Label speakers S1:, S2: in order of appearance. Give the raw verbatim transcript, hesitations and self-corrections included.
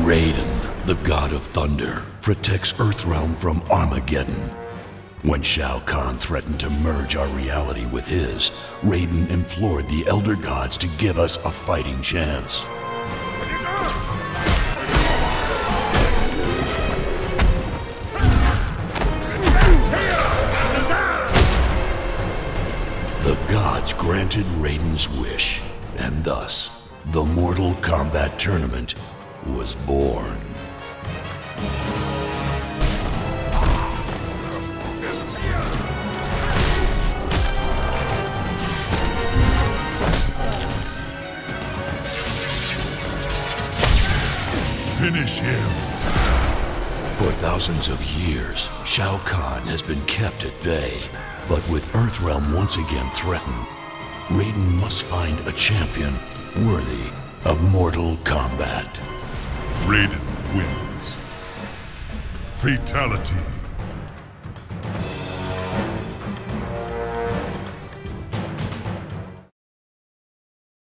S1: Raiden, the god of thunder, protects Earthrealm from Armageddon. When Shao Kahn threatened to merge our reality with his, Raiden implored the Elder Gods to give us a fighting chance. The gods granted Raiden's wish, and thus, the Mortal Kombat Tournament was born.
S2: Finish him!
S1: For thousands of years, Shao Kahn has been kept at bay. But with Earthrealm once again threatened, Raiden must find a champion worthy of Mortal Kombat.
S2: Raiden wins. Fatality.